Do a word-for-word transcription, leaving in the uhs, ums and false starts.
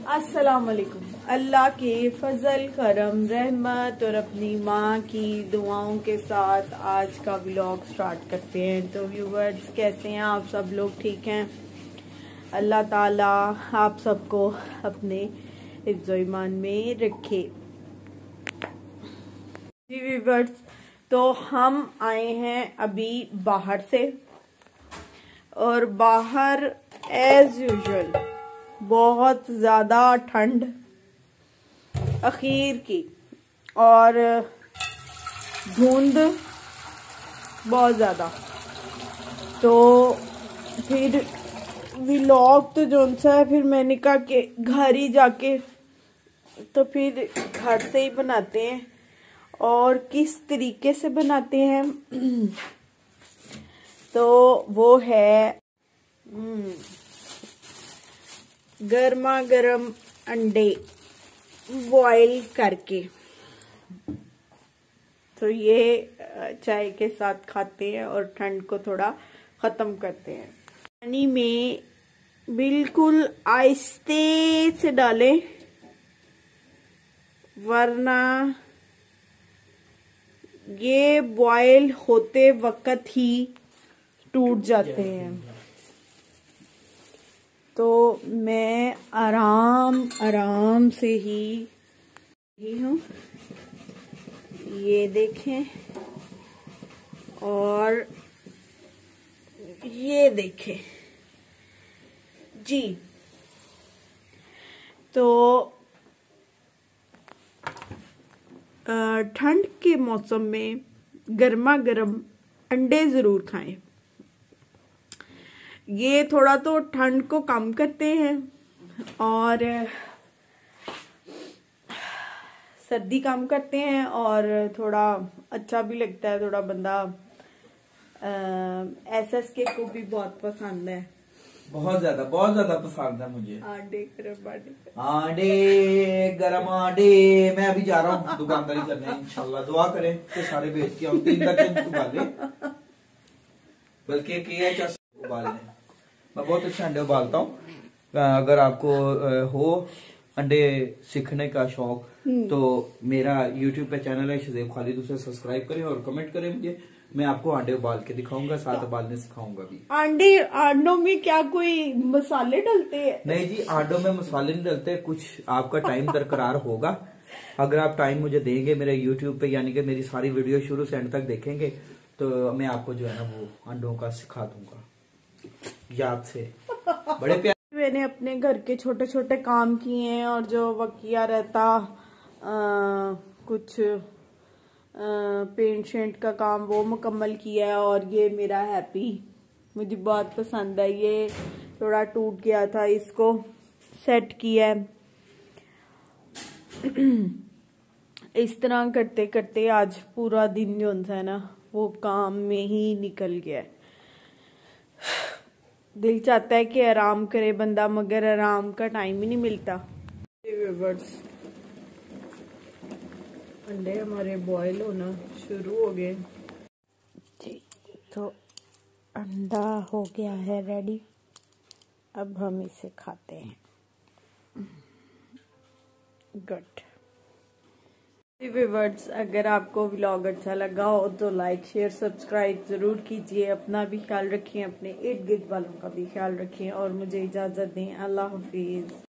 अस्सलाम वालेकुम। अल्लाह के फजल करम रहमत और अपनी माँ की दुआओं के साथ आज का व्लॉग स्टार्ट करते हैं। तो व्यूवर्स, कैसे हैं आप सब लोग? ठीक हैं? अल्लाह ताला आप सबको अपने हिफ्ज़ो ईमान में रखे। जी व्यूवर्स, तो हम आए हैं अभी बाहर से और बाहर एज यूजुअल बहुत ज़्यादा ठंड अखीर की और धुंध बहुत ज़्यादा। तो फिर व्लॉग तो जोन सा है, फिर मैंने कहा कि घर ही जाके तो फिर घर से ही बनाते हैं। और किस तरीके से बनाते हैं तो वो है गर्मा गर्म अंडे बॉईल करके। तो ये चाय के साथ खाते हैं और ठंड को थोड़ा ख़त्म करते हैं। पानी में बिल्कुल आहिस्ते से डालें, वरना ये बॉईल होते वक्त ही टूट जाते हैं। तो मैं आराम आराम से ही ही हूँ, ये देखें और ये देखें जी। तो ठंड के मौसम में गर्मा गर्म अंडे ज़रूर खाएं। ये थोड़ा तो ठंड को कम करते हैं और सर्दी कम करते हैं और थोड़ा अच्छा भी लगता है। थोड़ा बंदा एस एस के को भी बहुत पसंद है, बहुत ज्यादा बहुत ज्यादा पसंद है मुझे आंडे गरम आंडे आंडे गरम आंडे। मैं अभी जा रहा हूँ दुकानदारी करने, इंशाल्लाह दुआ करें कि सारे बेच के आऊँ। तीन दर्जन उबाले, बल्कि उबालने मैं बहुत अच्छे अंडे उबालता हूँ। अगर आपको हो अंडे सीखने का शौक तो मेरा यूट्यूब पे चैनल है शज़ेब खालिद, उसे सब्सक्राइब करें और कमेंट करें मुझे। मैं आपको अंडे उबाल के दिखाऊंगा, साथ उबालने सिखाऊंगा भी। अंडे अंडों में क्या कोई मसाले डलते हैं? नहीं जी, अंडों में मसाले नहीं डलते। कुछ आपका टाइम दरकरार होगा। अगर आप टाइम मुझे देंगे मेरे यूट्यूब पे, यानी कि मेरी सारी वीडियो शुरू से एंड तक देखेंगे, तो मैं आपको जो है ना वो अंडों का सिखा दूंगा याद से। बड़े प्यार मैंने अपने घर के छोटे छोटे काम किए हैं और जो वकिया रहता आ, कुछ पेंट शेंट का काम वो मुकम्मल किया है। और ये मेरा हैप्पी मुझे बहुत पसंद है। ये थोड़ा टूट गया था, इसको सेट किया है। इस तरह करते करते आज पूरा दिन जो है ना वो काम में ही निकल गया है। दिल चाहता है कि आराम करे बंदा, मगर आराम का टाइम ही नहीं मिलता। अंडे हमारे बॉईल होना शुरू हो गए जी। तो अंडा हो गया है रेडी, अब हम इसे खाते हैं। गुड व्यूअर्स, अगर आपको व्लॉग अच्छा लगा हो तो लाइक शेयर सब्सक्राइब ज़रूर कीजिए। अपना भी ख्याल रखिए, अपने इर्द गिर्द वालों का भी ख्याल रखिए और मुझे इजाज़त दें। अल्लाह हाफिज़।